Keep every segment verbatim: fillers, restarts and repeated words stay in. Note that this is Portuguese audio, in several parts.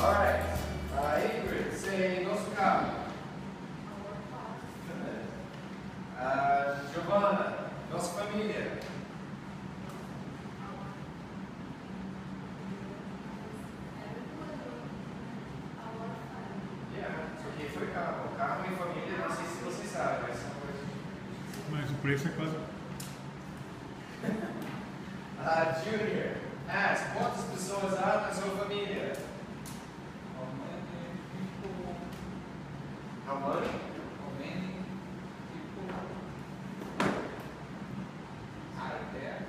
Alright. Uh, Ingrid, say nosso carro. Uh, Giovanna, nossa família. Yeah, só que foi carro. Carro e família, não sei se vocês sabem, mas são coisas. Mas o preço é quase. Uh, Junior, ask, quantas pessoas há na sua família? How many people? How many? How many people are there?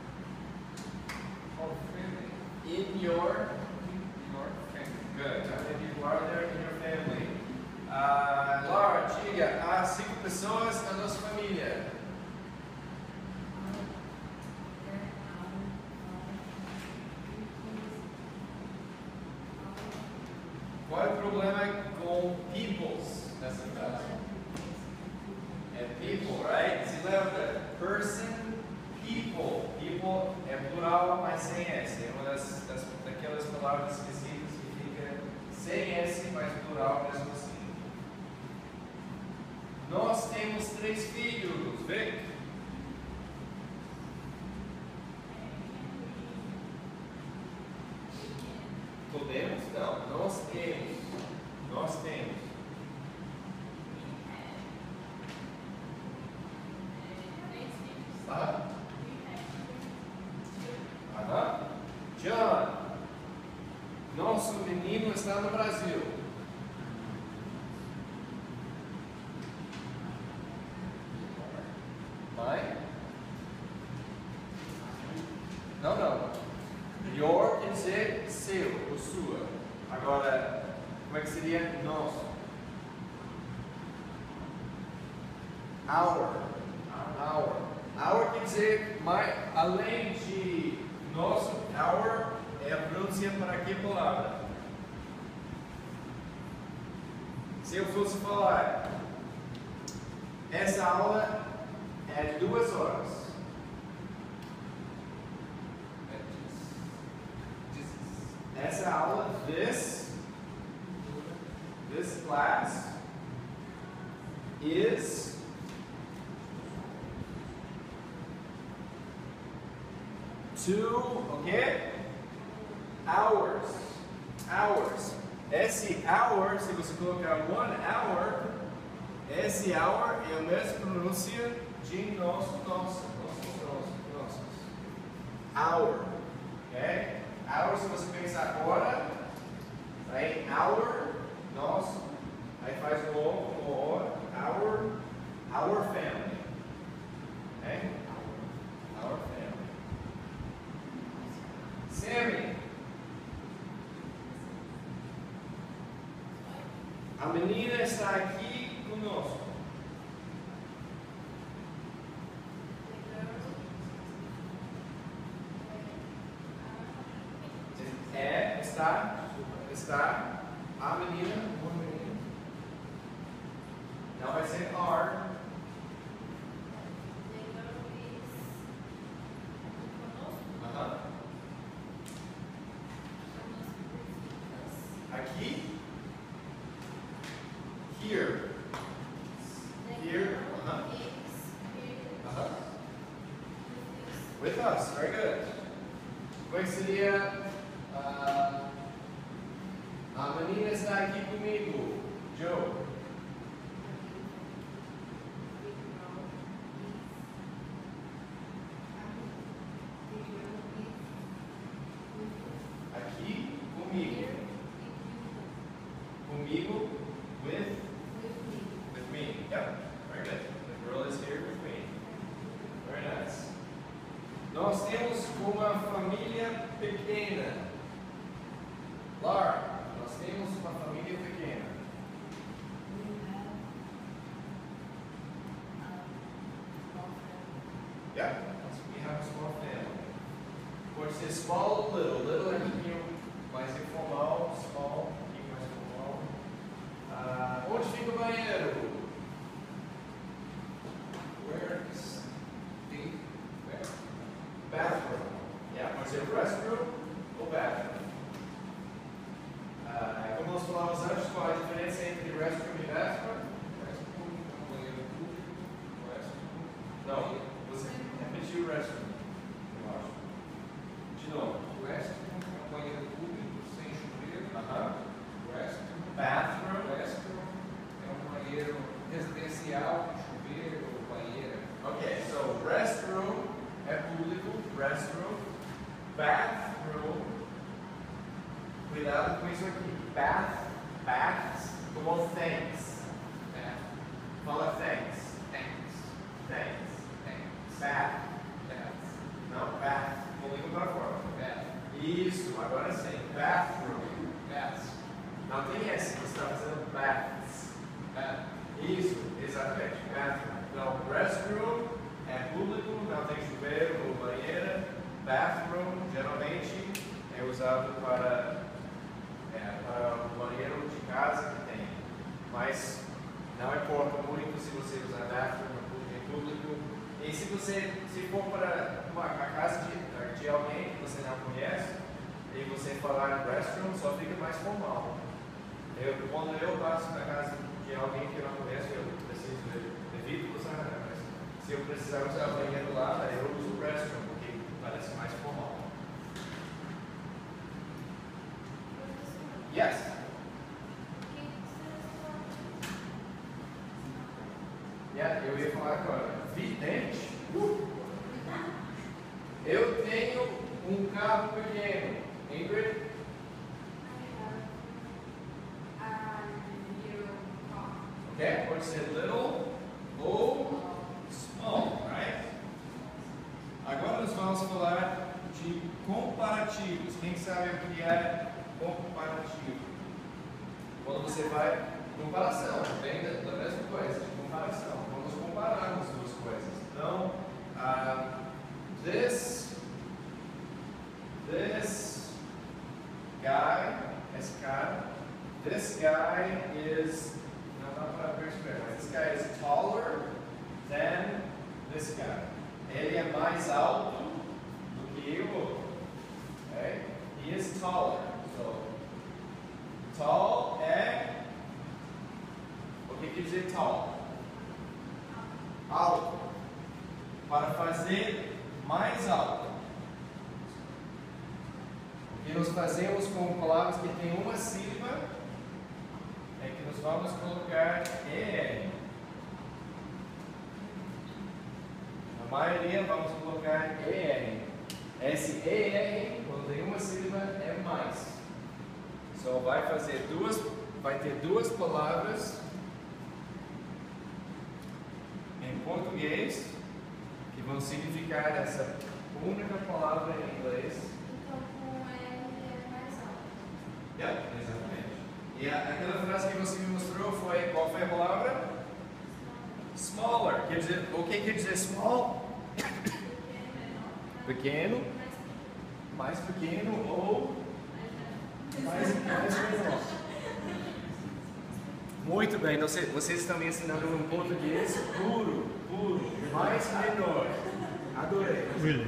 Or family? In your In your family? Good. How many people are there in your family? Uh, Laura, diga, há cinco pessoas na nossa família. Qual é o problema com peoples nessa frase? É people, right? Se lembra? Person, people. People é plural, mas sem S. É uma das, das daquelas palavras esquecidas que fica sem S, mas plural mesmo assim. Nós temos três filhos, vê? Podemos? Não. Nós temos. Nós temos. Ah. Aham. John, nosso menino está no Brasil. Mãe? Não, não. Your quer dizer seu ou sua. Agora, como é que seria nosso? Our. Our. Our quer dizer, mais, além de nosso, our é a pronúncia para que palavra? Se eu fosse falar, essa aula é duas horas. Essa aula, this, this class is two, okay? Hours. Hours. Esse hour, se você colocar one hour, esse hour é a mesma pronúncia de nosso, nosso, nosso, nosso, nossos. Hour. Ok? Hour, se você pensar agora, aí hour, nosso, aí faz o O, o O, our, our family. Ok? Our family. Sammy. A menina está aqui conosco. É, está, está, a menina, o menino. Não vai ser are. Aham. Aqui. Here. Here. Uh-huh. Uh-huh. With us. Very good. Como é que seria? Uh, a menina está aqui comigo. Joe. Aqui comigo. Comigo. With. With me. Yep. Very good. The girl is here with me. Very nice. Nós temos uma família pequena. Laura, nós temos uma família pequena. Yeah, we have a small family. Pode ser small ou little. Little é um pouquinho mais informal, small, um pouquinho mais formal. Uh, onde fica o banheiro? Where is the where? Bathroom. Yeah, pode ser restroom ou bathroom. Uh, banheiro residencial, chuveiro, banheira. Ok, so restroom é público, restroom, bathroom, cuidado com isso aqui, bath, baths, como thanks, Bath, fala thanks, thanks, thanks, thanks, bath, bath, não, bath, com língua para fora. bath, Isso, agora sim, bathroom, baths, não tem S, você está fazendo baths. bath, Isso, exatamente, bathroom. Então, restroom é público, não tem chuveiro ou banheira. Bathroom, geralmente, é usado para, é, para o banheiro de casa que tem. Mas não importa muito se você usar bathroom em público. E se você se for para uma, a casa de, de alguém que você não conhece, e você falar restroom, só fica mais formal. Eu, quando eu passo na casa de alguém que eu não conheço, eu preciso, eu evito usar, né? Mas se eu precisar usar o banheiro lá, eu uso o restroom, porque parece mais formal. Yes? Yeah, eu ia falar agora. Vidente. Uh! Eu tenho um carro pequeno. Ingrid? Ok? Pode ser little ou small, right? Agora nós vamos falar de comparativos. Quem sabe o que é comparativo? Quando você vai... Comparação, vem da, da mesma coisa, de comparação. Vamos comparar as duas coisas. Então, uh, this, this guy, esse cara, this guy is... Não dá para perceber, mas this guy is taller than this guy. Ele é mais alto do que o outro. Okay? He is taller. So, tall é... O que quer dizer tall? Alto. Para fazer mais alto. O que nós fazemos com palavras que têm uma sílaba é que nós vamos colocar E R. Na maioria vamos colocar E R. Esse E R, quando tem uma sílaba, é mais. Só vai fazer duas, vai ter duas palavras em português que vão significar essa única palavra em inglês. Então, com R é mais alto. Yeah, exatamente. E a, aquela frase que você me mostrou foi, qual foi a palavra? Smaller. Quer dizer, o que quer dizer small? Pequeno, mais pequeno ou mais, mais menor. Muito bem, você, vocês estão me ensinando um português puro, puro, mais menor. Adorei. William.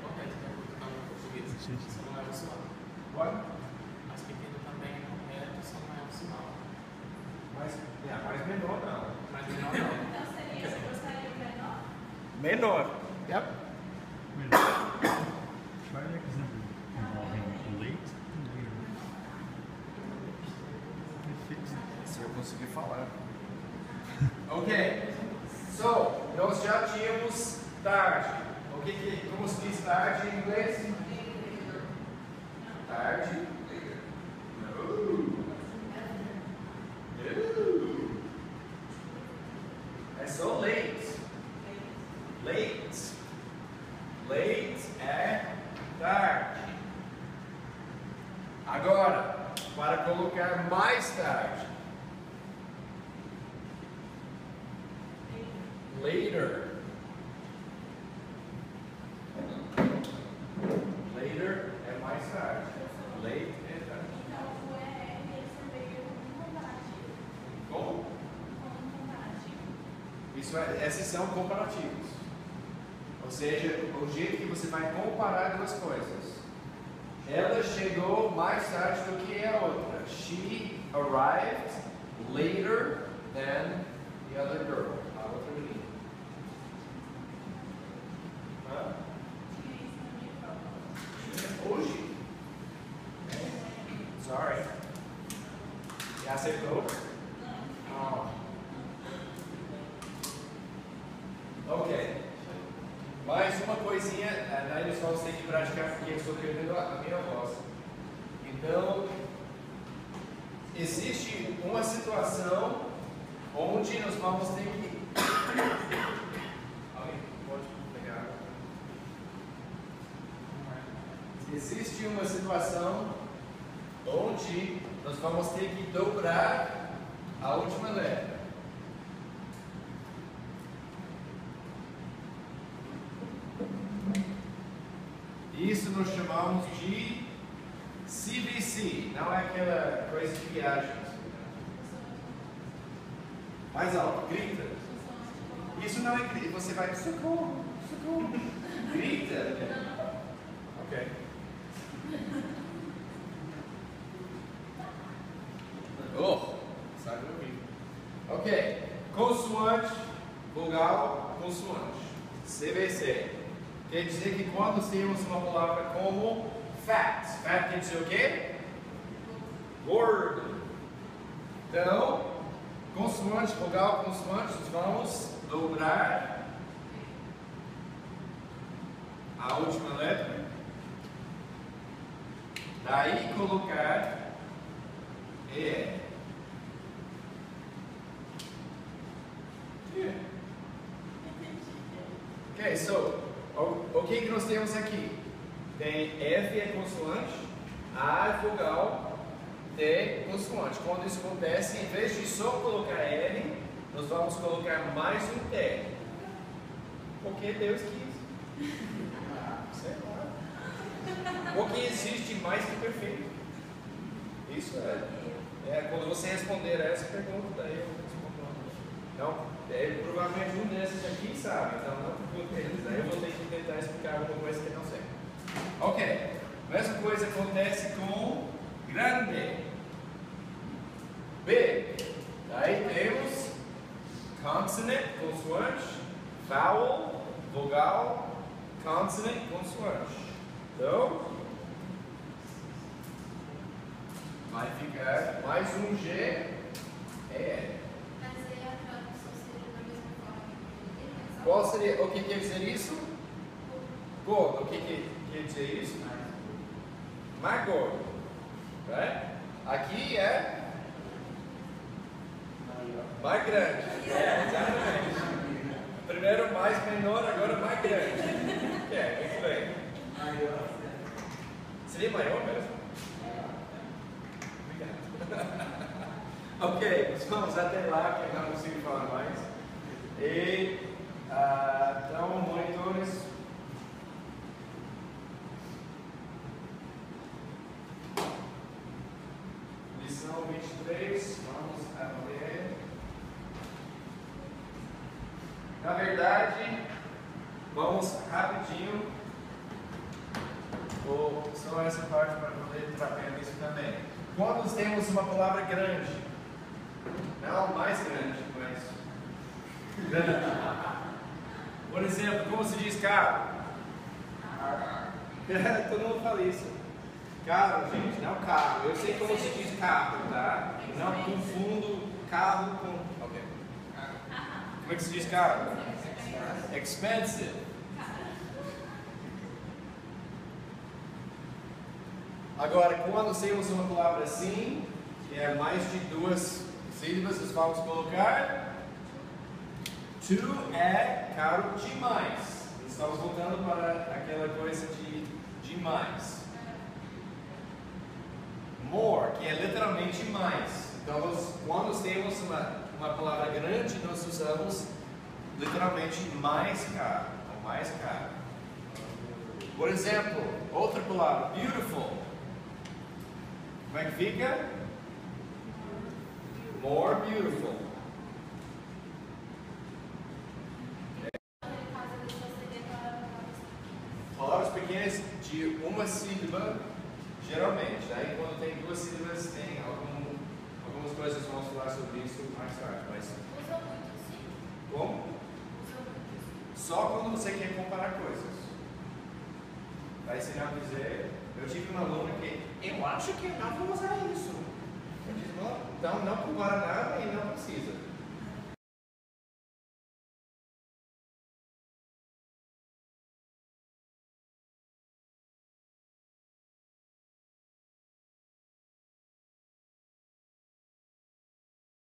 Sim, sim. Não é o sinal. What? Mais pequeno também não é, só não é o sinal. Mais, yeah, mais menor não. Mas menor não. Então, seria, você gostaria de menor? Menor. Yep. William. Try an example involving late and later. We fixed it. Se eu conseguir falar. Ok. So, nós já tínhamos tarde. O que que, como se diz tarde em inglês? Tarde. No. No. É só late. Late. Late é tarde. Agora, para colocar mais tarde. Later. Later é mais tarde. Late é tarde. Então, o E R ele seria um comparativo. Como? Um comparativo. Isso é, esses são comparativos. Ou seja, o jeito que você vai comparar duas coisas. Ela chegou mais tarde do que a outra. She arrived later than the other girl. A outra menina. Hã? Tinha isso na minha prova. Hoje? Sorry. Já acertou? Não. Oh. praticar porque eu estou perdendo a a minha voz. Então, existe uma situação onde nós vamos ter que... Alguém pode pegar? Existe uma situação onde nós vamos ter que dobrar a última letra. Isso nós chamamos de C V C, não é aquela coisa de viagens. Mais alto, grita. Isso não é grita, você vai socorro, socorro. Grita. Ok. Oh, sabe ouvir. Ok. Consoante, vogal, consoante. C V C. Quer dizer que quando temos uma palavra como fat, fat quer dizer o quê? Gordo. Então, consoante, vogal, consoante, nós vamos dobrar a última letra. Daí colocar E. Yeah. Ok, so, o, o que que nós temos aqui? Tem F é consoante, A é vogal, T é consoante. Quando isso acontece, em vez de só colocar L, nós vamos colocar mais um T. Porque Deus quis. Sei lá. Porque existe mais que perfeito. Isso é. É quando você responder essa pergunta, daí eu respondo. Então, é, provavelmente um desses aqui sabe, então não pergunte eles. Aí eu vou ter que tentar explicar alguma coisa que eu não sei. Ok. Mesma coisa acontece com grande. B. Aí temos consonant, consoante, vowel, vogal, consonant, consoante. Então, vai ficar mais um G, E. Mas aí a tradução seria da mesma forma que ele fez. Qual seria, o que quer dizer isso? Gordo, o que que quer dizer isso? Mais gordo. Right? Aqui é mais grande. É, exatamente. Primeiro mais menor, agora mais grande. É, muito bem. Seria maior mesmo? Ok, vamos até lá, que eu não consigo falar mais. E, uh, então, monitores. Lição vinte e três, vamos ver. Na verdade, vamos rapidinho. Vou só essa parte para poder trabalhar isso também. Quando temos uma palavra grande, não mais grande, mas grande. Por exemplo, como se diz carro? Todo mundo fala isso. Carro, gente, não carro. Eu sei como se diz carro, tá? Não confundo carro com. Ok. Como é que se diz carro? Expensive. Agora, quando temos uma palavra assim, que é mais de duas sílabas, nós vamos colocar to é caro demais. Estamos voltando para aquela coisa de demais. More, que é literalmente mais. Então, nós, quando temos uma, uma palavra grande, nós usamos literalmente mais caro, ou mais caro. Por exemplo, outra palavra, beautiful. Como é que fica? More beautiful. Palavras pequenas de uma sílaba, geralmente. Daí quando tem duas sílabas, tem algum, algumas coisas, vamos falar sobre isso mais tarde. Mas... Usa muito, sim. Como? Usa muito. Só quando você quer comparar coisas. Daí você não dizer, eu tive uma aluna que, eu acho que não vou usar isso. Eu disse, não, então não compara nada e não precisa.